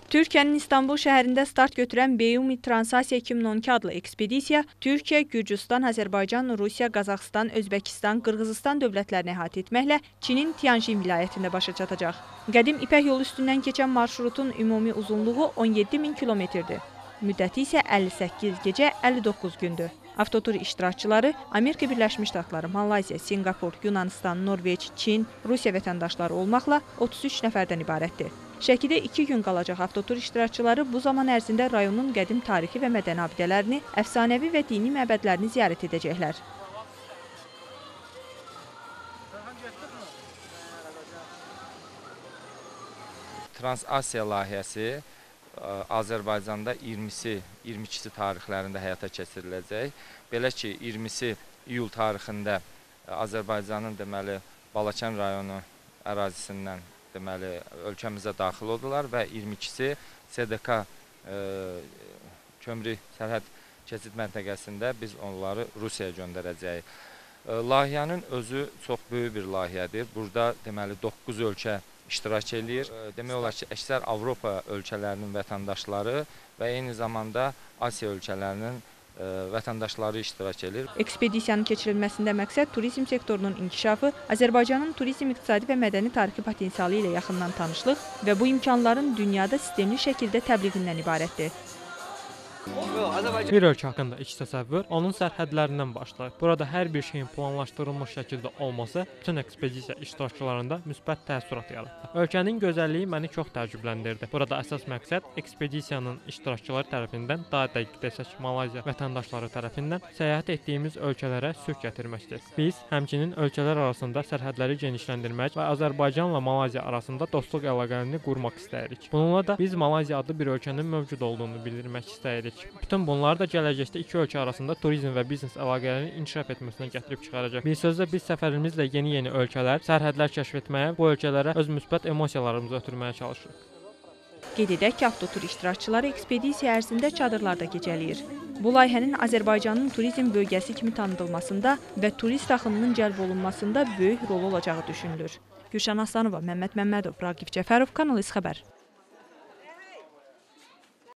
Türkiyənin İstanbul şəhərində start götürən Beyomi Transasiya 2012 adlı ekspedisiya Türkiyə, Gürcüstan, Azərbaycan, Rusiya, Qazaxıstan, Özbəkistan, Qırğızıstan dövlətlərini əhatə etməklə Çinin Tianjin vilayətində başa çatacaq. Qədim İpək yolu üstündən keçən marşrutun ümumi uzunluğu 17.000 kilometrdir. Müddəti isə 58 gecə 59 gündür. Avtotur iştirakçıları Amerika Birləşmiş Ştatları, Malayziya, Singapur, Yunanistan, Norveç, Çin, Rusiya vətəndaşları olmaqla 33 nəfərdən ibarətdir. Şəkidə 2 gün qalacaq avtotur iştirakçıları bu zaman ərzində rayonun qədim tarixi və mədəni abidələrini, əfsanəvi və dini məbədlərini ziyarət edəcəklər. Trans-Asiya layihəsi Azərbaycanda 22-si tarixlərində həyata keçiriləcək. Belə ki, 20-si iyul tarixində Azərbaycanın deməli Balakən rayonu ərazisindən deməli ölkəmizə daxil oldular və 22-si SDK kömrü sərhəd keçid məntəqəsində biz onları Rusiyaya göndərəcəyik. Layihənin özü çox böyük bir layihədir. Burada deməli 9 ölkə iştirak edir. Demək olar ki, əksər Avropa ölkələrinin vətəndaşları və eyni zamanda Asiya ölkələrinin vətəndaşları iştirak edir. Ekspedisiyanın keçirilməsində məqsəd turizm sektorunun inkişafı, Azərbaycanın turizm iqtisadi və mədəni tarixi potensialı ilə yaxından tanışlıq və bu imkanların dünyada sistemli şəkildə təbliğindən ibarətdir. Bir ölkə haqqında ilk təsəvvür onun sərhədlərindən başlayır. Burada hər bir şeyin planlaşdırılmış şəkildə olması bütün ekspedisiya iştirakçılarında müsbət təəssürat yaratdı. Ölkənin gözəlliyi məni çox təəccübləndirdi. Burada əsas məqsəd ekspedisiyanın iştirakçıları tərəfindən, daha dəqiq desək Malayziya vətəndaşları tərəfindən səyahət etdiyimiz ölkələrə sülh gətirməkdir. Biz həmçinin ölkələr arasında sərhədləri genişləndirmək və Azərbaycanla Malayziya arasında dostluq əlaqələrini qurmaq istəyirik. Bununla da biz Malayziya adlı bir ölkənin mövcud olduğunu bildirmək istəyirik. Bütün bunlar da gələcəkdə iki ölkə arasında turizm və biznes əlaqələrinin inkişaf etməsinə gətirib çıxaracaq. Bir sözlə biz səfərimizlə yeni ölkələr, sərhədlər kəşf etməyə, bu ölkələrə öz müsbət emosiyalarımızı ötürməyə çalışırıq. Qeyd edək ki, avtotur iştirakçıları ekspedisiya ərzində çadırlarda gecələyir. Bu layihənin Azərbaycanın turizm bölgəsi kimi tanıdılmasında və turist axınının cəlb olunmasında böyük rol olacağı düşünülür. Gülşən Aslanova, Məmməd Məmmədov, Raqif Cəfərov, Kanal İS xəbər.